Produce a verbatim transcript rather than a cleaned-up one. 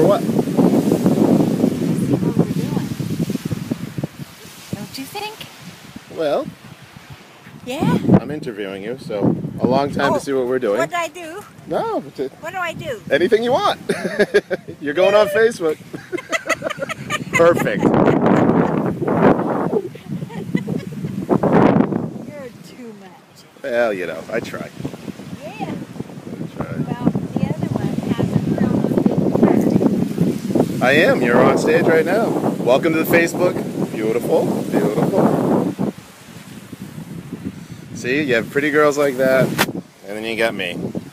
For what? See what we're doing. Don't you think? Well, Yeah? I'm interviewing you, so a long time Oh, to see what we're doing. What did I do? No, it's a- What do I do? anything you want. You're going on Facebook. Perfect. You're too much. Well, you know, I try. Yeah. I try. Well, the other one hasn't filmed the I am. You're on stage right now. Welcome to the Facebook. Beautiful. Beautiful. See, you have pretty girls like that, and then you got me.